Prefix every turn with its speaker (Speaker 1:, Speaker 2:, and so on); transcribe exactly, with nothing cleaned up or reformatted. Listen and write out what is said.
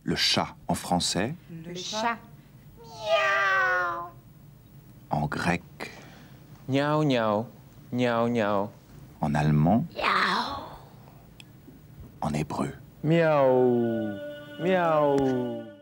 Speaker 1: Le chat en français.
Speaker 2: Le chat.
Speaker 3: Miaou.
Speaker 1: En grec.
Speaker 4: Miaou, miaou, miaou, miaou.
Speaker 1: En allemand.
Speaker 3: Miaou.
Speaker 1: En hébreu.
Speaker 4: Miaou, miaou.